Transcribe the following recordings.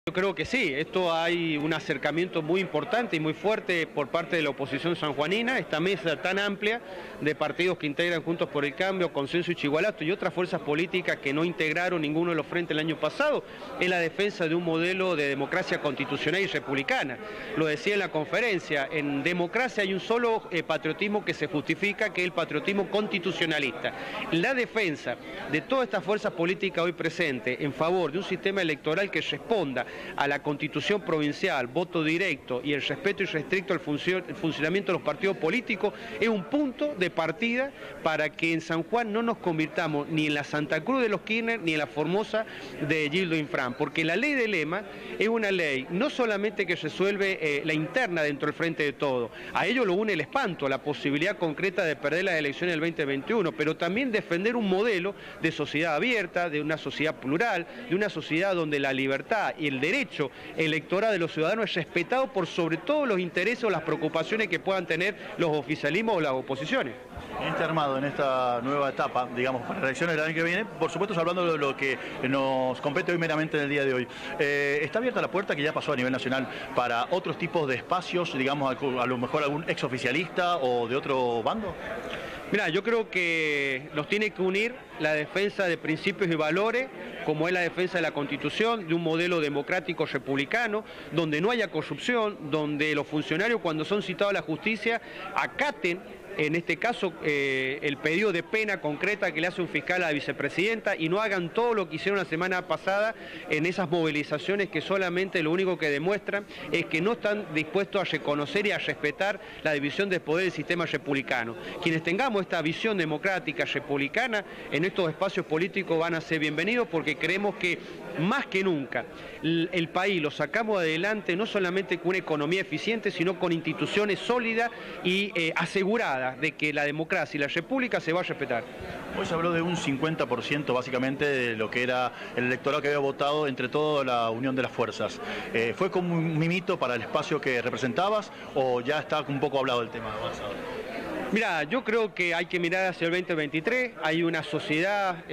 Yo creo que sí, esto hay un acercamiento muy importante y muy fuerte por parte de la oposición sanjuanina, esta mesa tan amplia de partidos que integran Juntos por el Cambio, Consenso y Chigualato y otras fuerzas políticas que no integraron ninguno de los frentes el año pasado, es la defensa de un modelo de democracia constitucional y republicana. Lo decía en la conferencia, en democracia hay un solo patriotismo que se justifica, que es el patriotismo constitucionalista. La defensa de todas estas fuerzas políticas hoy presentes en favor de un sistema electoral que responda a la Constitución provincial, voto directo y el respeto irrestricto al funcionamiento de los partidos políticos es un punto de partida para que en San Juan no nos convirtamos ni en la Santa Cruz de los Kirchner ni en la Formosa de Gildo Infran, porque la ley de Lema es una ley no solamente que resuelve la interna dentro del Frente de Todos, a ello lo une el espanto, la posibilidad concreta de perder las elecciones del 2021, pero también defender un modelo de sociedad abierta, de una sociedad plural, de una sociedad donde la libertad y el derecho electoral de los ciudadanos es respetado por sobre todo los intereses o las preocupaciones que puedan tener los oficialismos o las oposiciones. En este armado, en esta nueva etapa, digamos, para las elecciones del año que viene, por supuesto hablando de lo que nos compete hoy meramente en el día de hoy, ¿está abierta la puerta que ya pasó a nivel nacional para otros tipos de espacios, digamos, a lo mejor algún exoficialista o de otro bando? Mira, yo creo que nos tiene que unir la defensa de principios y valores, como es la defensa de la Constitución, de un modelo democrático republicano, donde no haya corrupción, donde los funcionarios cuando son citados a la justicia acaten, en este caso, el pedido de pena concreta que le hace un fiscal a la vicepresidenta y no hagan todo lo que hicieron la semana pasada en esas movilizaciones que solamente lo único que demuestran es que no están dispuestos a reconocer y a respetar la división de poder del sistema republicano. Quienes tengamos esta visión democrática republicana en estos espacios políticos van a ser bienvenidos porque creemos que más que nunca el país lo sacamos adelante no solamente con una economía eficiente, sino con instituciones sólidas y aseguradas de que la democracia y la república se va a respetar. Hoy se habló de un 50% básicamente de lo que era el electorado que había votado entre toda la unión de las fuerzas. ¿Fue como un mimito para el espacio que representabas o ya está un poco hablado el tema avanzado? Mira, yo creo que hay que mirar hacia el 2023, hay una sociedad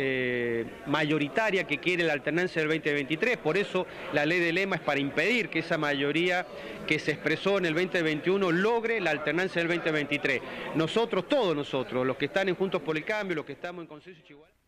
mayoritaria que quiere la alternancia del 2023, por eso la ley de Lema es para impedir que esa mayoría que se expresó en el 2021 logre la alternancia del 2023. Nosotros, todos nosotros, los que están en Juntos por el Cambio, los que estamos en Consenso Chigualato.